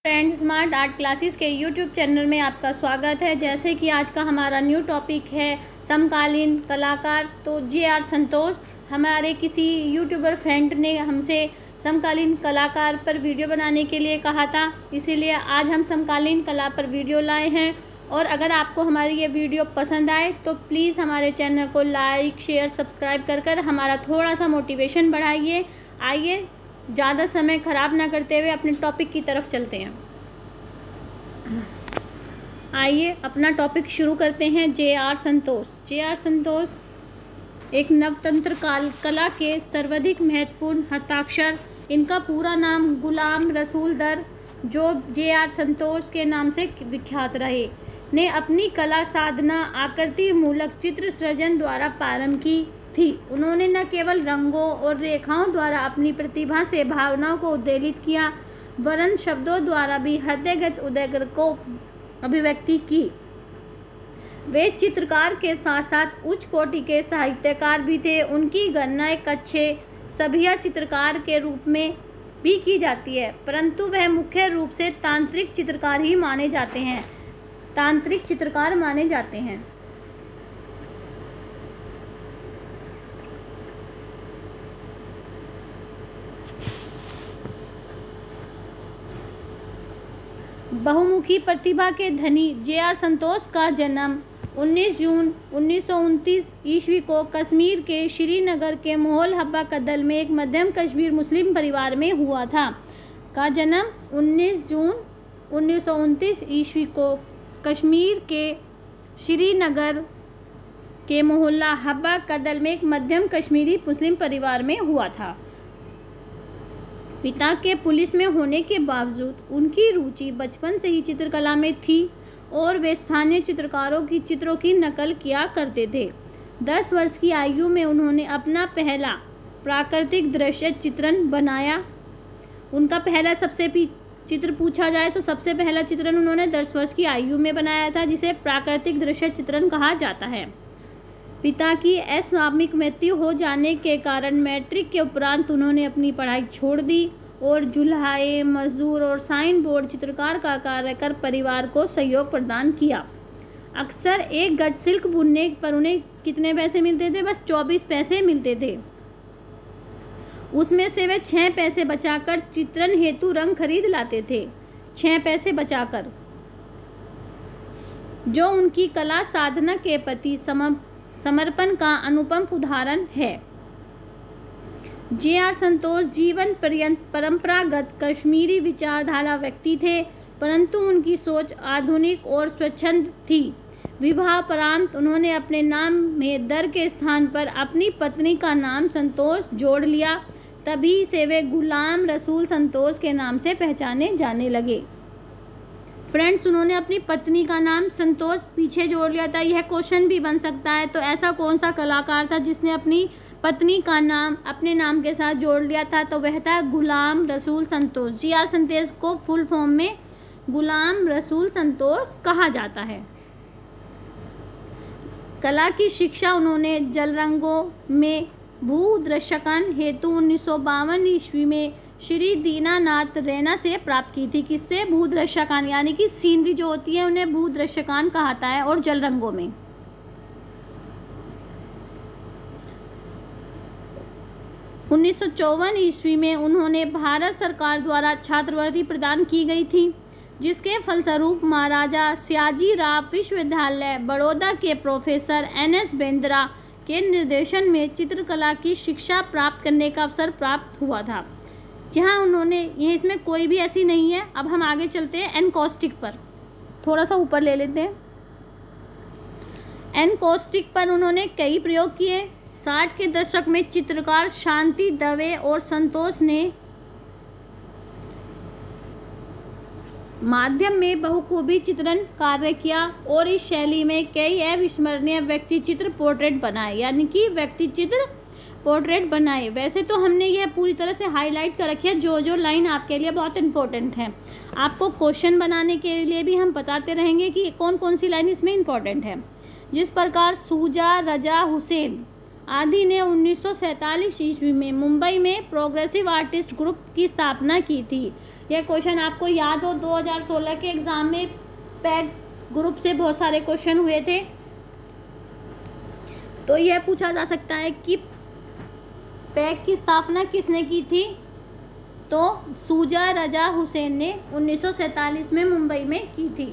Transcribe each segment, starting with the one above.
Friends, smart art classes के YouTube channel में आपका स्वागत है। जैसे कि आज का हमारा न्यू टॉपिक है समकालीन कलाकार। तो जे.आर. संतोष, हमारे किसी यूट्यूबर फ्रेंड ने हमसे समकालीन कलाकार पर वीडियो बनाने के लिए कहा था, इसीलिए आज हम समकालीन कला पर वीडियो लाए हैं। और अगर आपको हमारी ये वीडियो पसंद आए तो प्लीज़ हमारे चैनल को लाइक, शेयर, सब्सक्राइब कर हमारा थोड़ा सा मोटिवेशन बढ़ाइए। आइए ज़्यादा समय ख़राब ना करते हुए अपने टॉपिक की तरफ चलते हैं। आइए अपना टॉपिक शुरू करते हैं। जे.आर. संतोष। जे.आर. संतोष एक नवतंत्र कला के सर्वाधिक महत्वपूर्ण हस्ताक्षर। इनका पूरा नाम गुलाम रसूल दर, जो जे.आर. संतोष के नाम से विख्यात रहे, ने अपनी कला साधना आकृति मूलक चित्र सृजन द्वारा प्रारंभ की थी। उन्होंने न केवल रंगों और रेखाओं द्वारा अपनी प्रतिभा से भावनाओं को उद्वेलित किया, वरन शब्दों द्वारा भी हृदयगत उदय को अभिव्यक्ति की। वे चित्रकार के साथ साथ उच्च कोटि के साहित्यकार भी थे। उनकी गणना एक अच्छे सभ्य चित्रकार के रूप में भी की जाती है, परंतु वह मुख्य रूप से तांत्रिक चित्रकार माने जाते हैं। बहुमुखी प्रतिभा के धनी जे.आर. संतोष का जन्म 19 जून 1929 ईस्वी को कश्मीर के श्रीनगर के मोहल हब्बा कदल में एक मध्यम कश्मीर मुस्लिम परिवार में हुआ था। का जन्म 19 जून 1929 ईस्वी को कश्मीर के श्रीनगर के मोहल्ला हब्बा कदल में एक मध्यम कश्मीरी मुस्लिम परिवार में हुआ था। पिता के पुलिस में होने के बावजूद उनकी रुचि बचपन से ही चित्रकला में थी और वे स्थानीय चित्रकारों की चित्रों की नकल किया करते थे। 10 वर्ष की आयु में उन्होंने अपना पहला प्राकृतिक दृश्य चित्रण बनाया। उनका पहला चित्र पूछा जाए तो सबसे पहला चित्रण उन्होंने 10 वर्ष की आयु में बनाया था, जिसे प्राकृतिक दृश्य चित्रण कहा जाता है। पिता की असामयिक मृत्यु हो जाने के कारण मैट्रिक के उपरांत उन्होंने अपनी पढ़ाई छोड़ दी और जुल्हाए, मजदूर और साइन बोर्ड चित्रकार का कार्य कर परिवार को सहयोग प्रदान किया। अक्सर एक गज सिल्क बुनने पर उन्हें कितने पैसे मिलते थे? बस 24 पैसे मिलते थे। उसमें से वे 6 पैसे बचाकर चित्रण हेतु रंग खरीद लाते थे। 6 पैसे बचाकर, जो उनकी कला साधना के प्रति समर्पण का अनुपम उदाहरण है। जे.आर. संतोष जीवन पर्यंत परंपरागत कश्मीरी विचारधारा व्यक्ति थे, परंतु उनकी सोच आधुनिक और स्वच्छंद थी। विवाहोपरांत उन्होंने अपने नाम में दर के स्थान पर अपनी पत्नी का नाम संतोष जोड़ लिया। तभी से वे गुलाम रसूल संतोष के नाम से पहचाने जाने लगे। फ्रेंड्स, उन्होंने अपनी पत्नी का नाम संतोष पीछे जोड़ लिया था। यह क्वेश्चन भी बन सकता है, तो ऐसा कौन सा कलाकार था जिसने अपनी पत्नी का नाम अपने नाम के साथ जोड़ लिया था? तो वह था गुलाम रसूल संतोष। जे.आर. संतोष को फुल फॉर्म में गुलाम रसूल संतोष कहा जाता है। कला की शिक्षा उन्होंने जल रंगों में भूदृश्यकान हेतु 1952 ईस्वी में श्री दीनानाथ रैना से प्राप्त की थी। किससे? भूदृश्यकान, यानी कि सीनरी जो होती है उन्हें भूदृश्यकान कहता है, और जल रंगों में। – 1954 ईस्वी में उन्होंने भारत सरकार द्वारा छात्रवृत्ति प्रदान की गई थी, जिसके फलस्वरूप महाराजा सयाजी राव विश्वविद्यालय बड़ौदा के प्रोफेसर N.S. बेंद्रा के निर्देशन में चित्रकला की शिक्षा प्राप्त करने का अवसर प्राप्त हुआ था। यहाँ उन्होंने, ये इसमें कोई भी ऐसी नहीं है। अब हम आगे चलते हैं एनकॉस्टिक पर, थोड़ा सा ऊपर ले लेते हैं। एनकॉस्टिक पर उन्होंने कई प्रयोग किए। 60 के दशक में चित्रकार शांति दवे और संतोष ने माध्यम में बहुखूबी चित्रण कार्य किया और इस शैली में कई अविस्मरणीय व्यक्ति चित्र पोर्ट्रेट बनाए, यानी कि व्यक्ति चित्र पोर्ट्रेट बनाए। वैसे तो हमने यह पूरी तरह से हाईलाइट कर रखी है, जो लाइन आपके लिए बहुत इंपॉर्टेंट है। आपको क्वेश्चन बनाने के लिए भी हम बताते रहेंगे कि कौन कौन सी लाइन इसमें इंपॉर्टेंट है। जिस प्रकार सूजा रजा हुसैन आदि ने 1947 ईस्वी में मुंबई में प्रोग्रेसिव आर्टिस्ट ग्रुप की स्थापना की थी, यह क्वेश्चन आपको याद हो 2016 के एग्ज़ाम में पैक ग्रुप से बहुत सारे क्वेश्चन हुए थे। तो यह पूछा जा सकता है कि पैक की स्थापना किसने की थी? तो शुजा रजा हुसैन ने 1947 में मुंबई में की थी।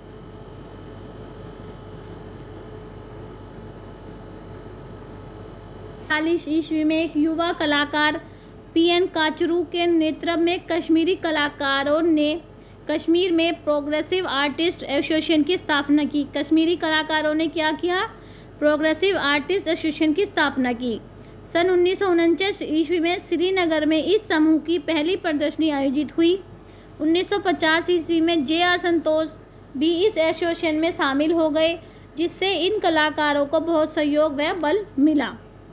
ईस्वी में एक युवा कलाकार पीएन काचरू के नेतृत्व में कश्मीरी कलाकारों ने कश्मीर में प्रोग्रेसिव आर्टिस्ट एसोसिएशन की स्थापना की। कश्मीरी कलाकारों ने क्या किया? प्रोग्रेसिव आर्टिस्ट एसोसिएशन की स्थापना की। सन 1949 ईस्वी में श्रीनगर में इस समूह की पहली प्रदर्शनी आयोजित हुई। 1950 ईस्वी में जे.आर. संतोष भी इस एसोसिएशन में शामिल हो गए, जिससे इन कलाकारों को बहुत सहयोग व बल मिला।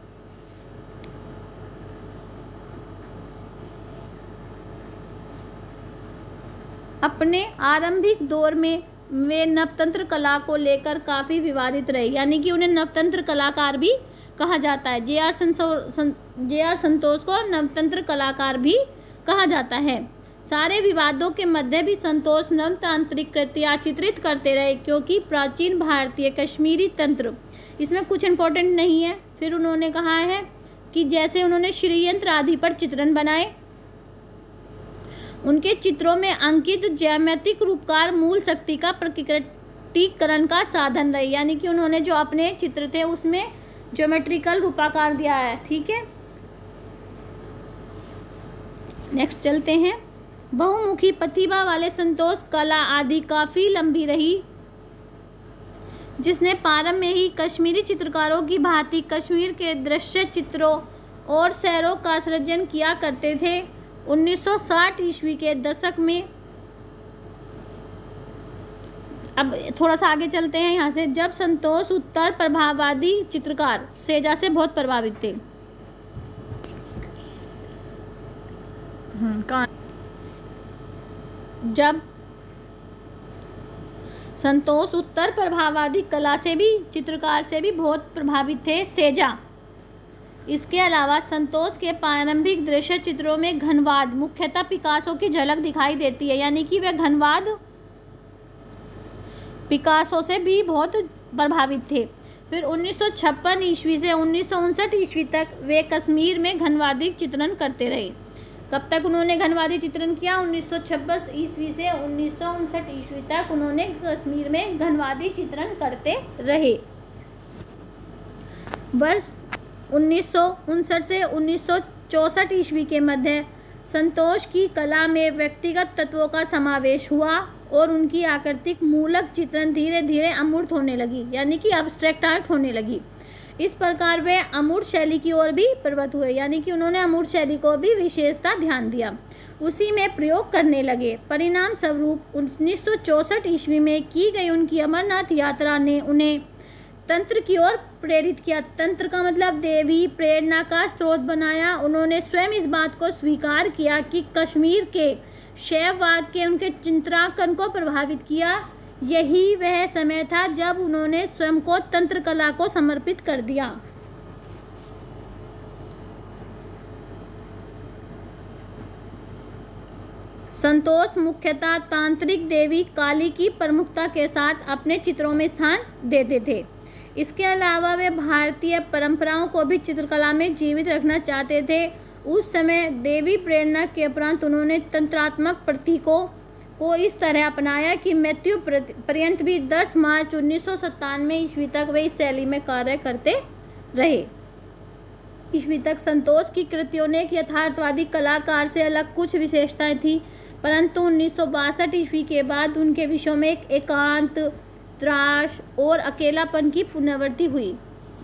अपने आरंभिक दौर में वे नवतंत्र कला को लेकर काफ़ी विवादित रहे, यानी कि उन्हें नवतंत्र कलाकार भी कहा जाता है। जे.आर. संतोष को नवतंत्र कलाकार भी कहा जाता है। सारे विवादों के मध्य भी संतोष नवतांत्रिक कृतियाँ चित्रित करते रहे, क्योंकि प्राचीन भारतीय कश्मीरी तंत्र, इसमें कुछ इम्पोर्टेंट नहीं है। फिर उन्होंने कहा है कि जैसे उन्होंने श्रीयंत्र आदि पर चित्रण बनाए, उनके चित्रों में अंकित ज्यामितिक रूपकार मूल शक्ति का प्रकटीकरण का साधन रहे, यानी कि उन्होंने जो अपने चित्र थे उसमें ज्योमेट्रिकल रूपाकार दिया है। ठीक है, नेक्स्ट चलते हैं। बहुमुखी प्रतिभा वाले संतोष कला आदि काफ़ी लंबी रही, जिसने प्रारंभ में ही कश्मीरी चित्रकारों की भांति कश्मीर के दृश्य चित्रों और शहरों का सृजन किया करते थे। 1960 ईस्वी के दशक में, अब थोड़ा सा आगे चलते हैं यहाँ से, जब संतोष उत्तर प्रभाववादी चित्रकार सेजा से बहुत प्रभावित थे। जब संतोष उत्तर प्रभाववादी कला से भी, चित्रकार से भी बहुत प्रभावित थे सेजा। इसके अलावा संतोष के प्रारंभिक दृश्य चित्रों में घनवाद, मुख्यतः पिकासो की झलक दिखाई देती है, यानी कि वे घनवाद पिकासो से भी बहुत प्रभावित थे। फिर 1956 ईस्वी से 1959 ईस्वी तक वे कश्मीर में घनवादी चित्रण करते रहे। कब तक उन्होंने घनवादी चित्रण किया? 1956 ईस्वी से 1959 ईस्वी तक उन्होंने कश्मीर में घनवादी चित्रण करते रहे। वर्ष 1959 से 1964 ईस्वी के मध्य संतोष की कला में व्यक्तिगत तत्वों का समावेश हुआ और उनकी आकृतिक मूलक चित्रण धीरे धीरे अमूर्त होने लगी, यानी कि एब्स्ट्रैक्ट आर्ट होने लगी। इस प्रकार वे अमूर्त शैली की ओर भी प्रवृत्त हुए, यानी कि उन्होंने अमूर्त शैली को भी विशेषता ध्यान दिया, उसी में प्रयोग करने लगे। परिणाम स्वरूप 1964 ईस्वी में की गई उनकी अमरनाथ यात्रा ने उन्हें तंत्र की ओर प्रेरित किया। तंत्र का मतलब देवी प्रेरणा का स्रोत बनाया। उन्होंने स्वयं इस बात को स्वीकार किया कि कश्मीर के शैववाद के उनके चित्रांकन को प्रभावित किया। यही वह समय था जब उन्होंने स्वयं को तंत्र कला को समर्पित कर दिया। संतोष मुख्यतः तांत्रिक देवी काली की प्रमुखता के साथ अपने चित्रों में स्थान देते थे। इसके अलावा वे भारतीय परंपराओं को भी चित्रकला में जीवित रखना चाहते थे। उस समय देवी प्रेरणा के उपरांत उन्होंने तंत्रात्मक प्रतीकों को इस तरह अपनाया कि मृत्यु पर्यंत भी 10 मार्च 1997 ईस्वी तक वे इस शैली में कार्य करते रहे। ईस्वी तक संतोष की कृतियों ने एक यथार्थवादी कलाकार से अलग कुछ विशेषताएं थी, परंतु 1962 ईस्वी के बाद उनके विषयों में एक एकांत, त्रास और अकेलापन की पुनरावृत्ति हुई,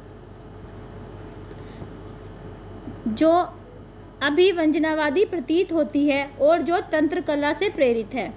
जो अभिव्यंजनावादी प्रतीत होती है और जो तंत्र कला से प्रेरित है।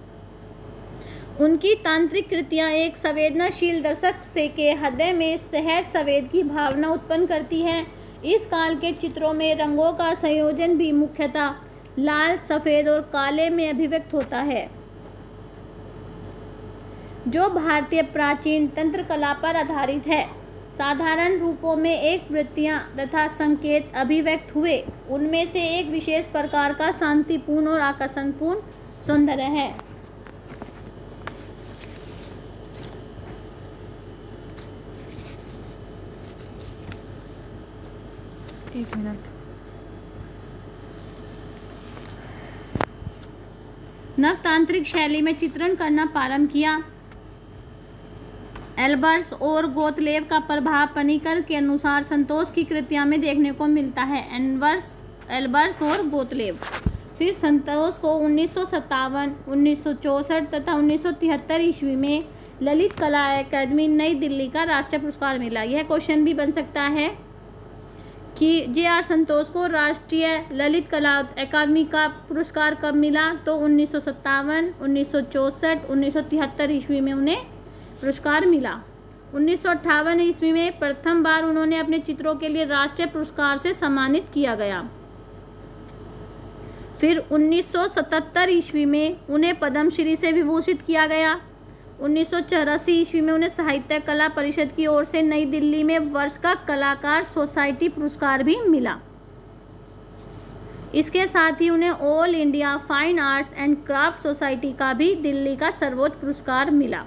उनकी तांत्रिक कृतियां एक संवेदनशील दर्शक से के हृदय में सहज संवेद की भावना उत्पन्न करती है। इस काल के चित्रों में रंगों का संयोजन भी मुख्यतः लाल, सफ़ेद और काले में अभिव्यक्त होता है, जो भारतीय प्राचीन तंत्र कला पर आधारित है। साधारण रूपों में एक वृत्तियाँ तथा संकेत अभिव्यक्त हुए। उनमें से एक विशेष प्रकार का शांतिपूर्ण और आकर्षणपूर्ण सौंदर्य है। एक मिनट। नवतांत्रिक शैली में चित्रण करना प्रारंभ किया। एल्बर्स और गोतलेब का प्रभाव पनीकर के अनुसार संतोष की कृतियों में देखने को मिलता है। एल्बर्स और गोतलेब। फिर संतोष को 1957, 1964 तथा 1973 ईस्वी में ललित कला अकादमी नई दिल्ली का राष्ट्रीय पुरस्कार मिला। यह क्वेश्चन भी बन सकता है कि जे.आर. संतोष को राष्ट्रीय ललित कला अकादमी का पुरस्कार कब मिला, तो 1957, 1964, 1973 ईस्वी में उन्हें पुरस्कार मिला। 1958 ईस्वी में प्रथम बार उन्होंने अपने चित्रों के लिए राष्ट्रीय पुरस्कार से सम्मानित किया गया। फिर 1977 ईस्वी में उन्हें पद्मश्री से विभूषित किया गया। 1984 ईस्वी में उन्हें साहित्य कला परिषद की ओर से नई दिल्ली में वर्ष का कलाकार सोसाइटी पुरस्कार भी मिला। इसके साथ ही उन्हें all India fine arts and craft society का भी दिल्ली का सर्वोच्च पुरस्कार मिला।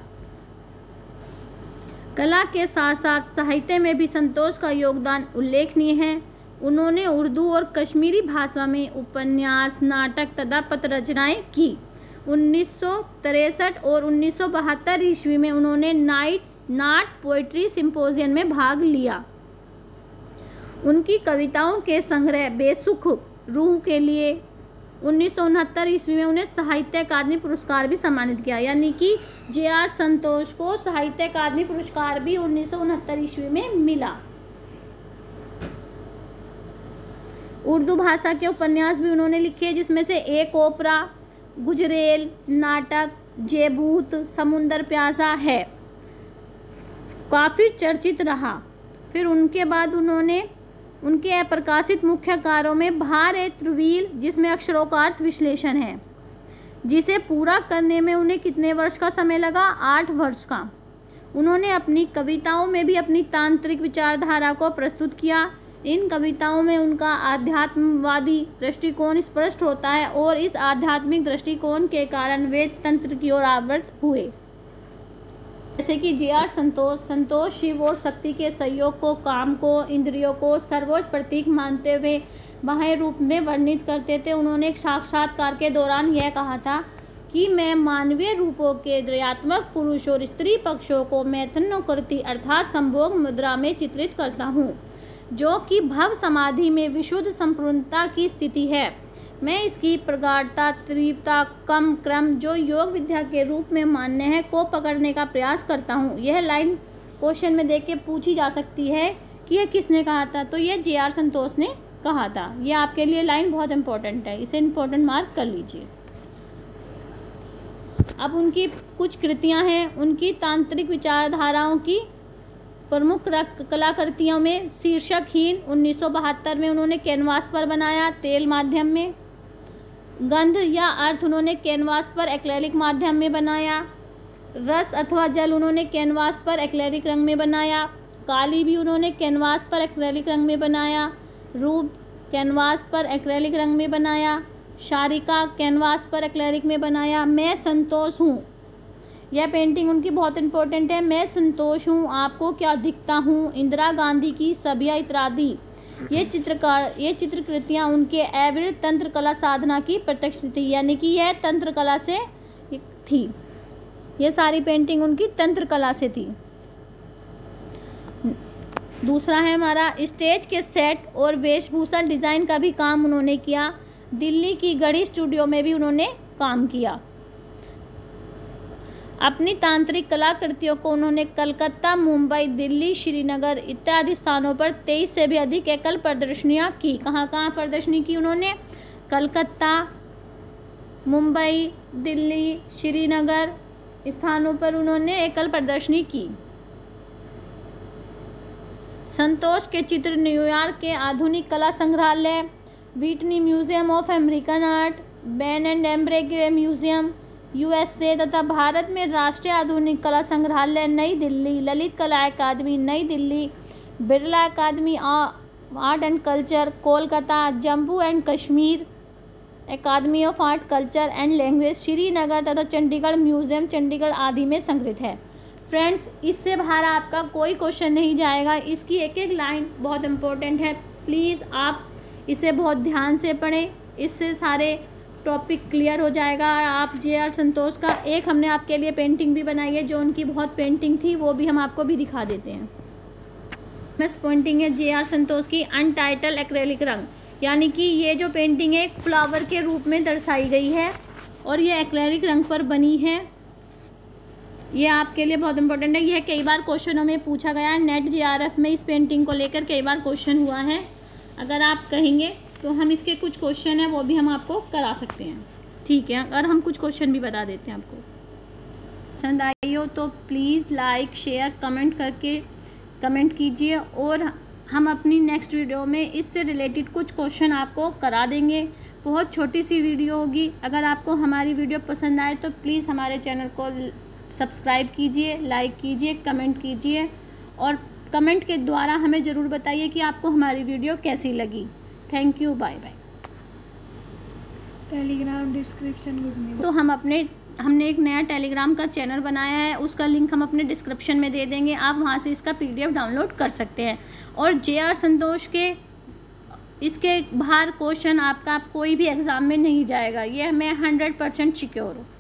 कला के साथ साथ साहित्य में भी संतोष का योगदान उल्लेखनीय है। उन्होंने उर्दू और कश्मीरी भाषा में उपन्यास, नाटक तथा पत्र रचनाएं की। 1963 और 1972 ईस्वी में उन्होंने नाट पोएट्री सिंपोजियम में भाग लिया। उनकी कविताओं के संग्रह बेसुख रूह के लिए 1969 ईस्वी में उन्हें साहित्य अकादमी पुरस्कार भी सम्मानित किया। यानी कि जे.आर. संतोष को साहित्य अकादमी पुरस्कार भी 1969 ईस्वी में मिला। उर्दू भाषा के उपन्यास भी उन्होंने लिखे, जिसमें से एक ओपरा, गुजरेल, नाटक जेबूत, समुंदर प्यासा है, काफ़ी चर्चित रहा। फिर उनके बाद उन्होंने उनके अप्रकाशित मुख्य कार्यों में भार ए त्रुवील, जिसमें अक्षरों का अर्थ विश्लेषण है, जिसे पूरा करने में उन्हें कितने वर्ष का समय लगा, 8 वर्ष का। उन्होंने अपनी कविताओं में भी अपनी तांत्रिक विचारधारा को प्रस्तुत किया। इन कविताओं में उनका आध्यात्मवादी दृष्टिकोण स्पष्ट होता है और इस आध्यात्मिक दृष्टिकोण के कारण वे तंत्र की ओर आवृत हुए। जैसे कि जे.आर. संतोष शिव और शक्ति के सहयोग को, काम को, इंद्रियों को सर्वोच्च प्रतीक मानते हुए बाह्य रूप में वर्णित करते थे। उन्होंने एक साक्षात्कार के दौरान यह कहा था कि मैं मानवीय रूपों के द्वयात्मक पुरुष और स्त्री पक्षों को मैथनोकृति अर्थात संभोग मुद्रा में चित्रित करता हूँ, जो कि भव समाधि में विशुद्ध संपूर्णता की स्थिति है। मैं इसकी प्रगाढ़ता, तीव्रता, क्रम जो योग विद्या के रूप में मान्य है को पकड़ने का प्रयास करता हूँ। यह लाइन क्वेश्चन में देख के पूछी जा सकती है कि यह किसने कहा था, तो यह जे.आर. संतोष ने कहा था। यह आपके लिए लाइन बहुत इंपॉर्टेंट है, इसे इंपॉर्टेंट मार्क कर लीजिए। अब उनकी कुछ कृतियाँ हैं। उनकी तांत्रिक विचारधाराओं की प्रमुख कलाकृतियों में शीर्षकहीन 1972 में उन्होंने कैनवास पर बनाया, तेल माध्यम में। गंध या अर्थ उन्होंने कैनवास पर एक्रेलिक माध्यम में बनाया। रस अथवा जल उन्होंने कैनवास पर एक्रेलिक रंग में बनाया। काली भी उन्होंने कैनवास पर एक्रेलिक रंग में बनाया। रूप कैनवास पर एक्रेलिक रंग में बनाया। शारिका कैनवास पर एक्रेलिक में बनाया। मैं संतोष हूँ, यह पेंटिंग उनकी बहुत इंपॉर्टेंट है। मैं संतोष हूँ, आपको क्या दिखता हूँ, इंदिरा गांधी की सभ्य इत्यादि। ये चित्रकृतियाँ उनके अविरत तंत्र कला साधना की प्रत्यक्ष थी, यानी कि यह तंत्र कला से थी। ये सारी पेंटिंग उनकी तंत्र कला से थी। दूसरा है हमारा स्टेज के सेट और वेशभूषा डिज़ाइन का भी काम उन्होंने किया। दिल्ली की गढ़ी स्टूडियो में भी उन्होंने काम किया। अपनी तांत्रिक कलाकृतियों को उन्होंने कलकत्ता, मुंबई, दिल्ली, श्रीनगर इत्यादि स्थानों पर 23 से भी अधिक एकल प्रदर्शनियाँ की। कहाँ कहाँ प्रदर्शनी की उन्होंने? कलकत्ता, मुंबई, दिल्ली, श्रीनगर स्थानों पर उन्होंने एकल प्रदर्शनी की। संतोष के चित्र न्यूयॉर्क के आधुनिक कला संग्रहालय, Whitney museum of American art, Ben and एम्ब्रे म्यूजियम, USA तथा भारत में राष्ट्रीय आधुनिक कला संग्रहालय नई Delhi, Lalit Kala Akademi New Delhi, Birla academy art and culture Kolkata, Jammu and Kashmir academy of art culture and language Srinagar तथा चंडीगढ़ म्यूजियम चंडीगढ़ आदि में संग्रहित है। फ्रेंड्स, इससे बाहर आपका कोई क्वेश्चन नहीं जाएगा। इसकी एक एक लाइन बहुत इंपॉर्टेंट है, प्लीज़ आप इसे बहुत ध्यान से पढ़ें, इससे सारे टॉपिक क्लियर हो जाएगा। आप JR संतोष का एक हमने आपके लिए पेंटिंग भी बनाई है, जो उनकी बहुत पेंटिंग थी, वो भी हम आपको भी दिखा देते हैं। नेक्स्ट पेंटिंग है JR संतोष की अनटाइटल एक्रेलिक रंग, यानी कि ये जो पेंटिंग है एक फ्लावर के रूप में दर्शाई गई है और ये एक्रेलिक रंग पर बनी है। ये आपके लिए बहुत इंपॉर्टेंट है। यह कई बार क्वेश्चनों में पूछा गया है, नेट JRF में इस पेंटिंग को लेकर कई बार क्वेश्चन हुआ है। अगर आप कहेंगे तो हम इसके कुछ क्वेश्चन हैं वो भी हम आपको करा सकते हैं, ठीक है। अगर हम कुछ क्वेश्चन भी बता देते हैं आपको। पसंद आई हो तो प्लीज़ लाइक शेयर कमेंट कीजिए और हम अपनी नेक्स्ट वीडियो में इससे रिलेटेड कुछ क्वेश्चन आपको करा देंगे। बहुत छोटी सी वीडियो होगी। अगर आपको हमारी वीडियो पसंद आए तो प्लीज़ हमारे चैनल को सब्सक्राइब कीजिए, लाइक कीजिए, कमेंट कीजिए और कमेंट के द्वारा हमें ज़रूर बताइए कि आपको हमारी वीडियो कैसी लगी। Thank you, bye bye. Telegram description कुछ नहीं तो हमने एक नया टेलीग्राम का चैनल बनाया है, उसका लिंक हम अपने डिस्क्रिप्शन में दे देंगे। आप वहाँ से इसका PDF डाउनलोड कर सकते हैं। और JR संतोष के इसके बाहर क्वेश्चन आपका कोई भी एग्ज़ाम में नहीं जाएगा, ये मैं 100% सिक्योर हूँ।